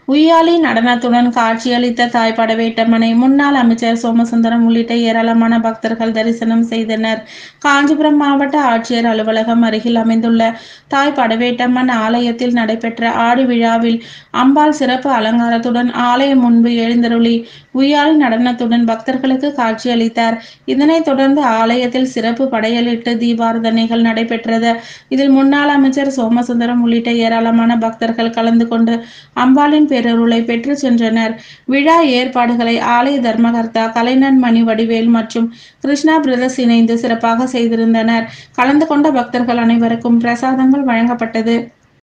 உய்யாலி நடனத்துடன் காட்சியளித்த தாய் படவேட்டம்மனை முன்னாள் அமைச்சர் சோமசுந்தரம் உள்ளிட்ட ஏராளமான பக்தர்கள் தரிசனம் செய்தனர். காஞ்சிபுரம் மாவட்ட ஆட்சியர் அலுவலகம் அருகில் அமைந்துள்ள தாய் படவேட்டம்மன் ஆலயத்தில் நடைபெற்ற ஆடி விழாவில் அம்பாள் சிறப்பு அலங்காரத்துடன் ஆலயம் முன்பு எழுந்தருளி உய்யாலி நடனத்துடன் பக்தர்களுக்கு காட்சியளித்தார். இதனைத் தொடர்ந்து ஆலயத்தில் சிறப்பு படையலிட்டு தீபாராதனைகள் நடைபெற்றது. இதில் முன்னாள் அமைச்சர் சோமசுந்தரம் உள்ளிட்ட ஏராளமான பக்தர்கள் கலந்து கொண்டு அம்பாளின் பேரருளை பெற்று சென்றனர். விழா ஏற்பாடுகளை ஆலய தர்மகர்த்தா கலைஞன் மணி வடிவேல் மற்றும் கிருஷ்ணா பிரதர்ஸ் இணைந்து சிறப்பாக செய்திருந்தனர். கலந்து கொண்ட பக்தர்கள் அனைவருக்கும் பிரசாதங்கள் வழங்கப்பட்டது.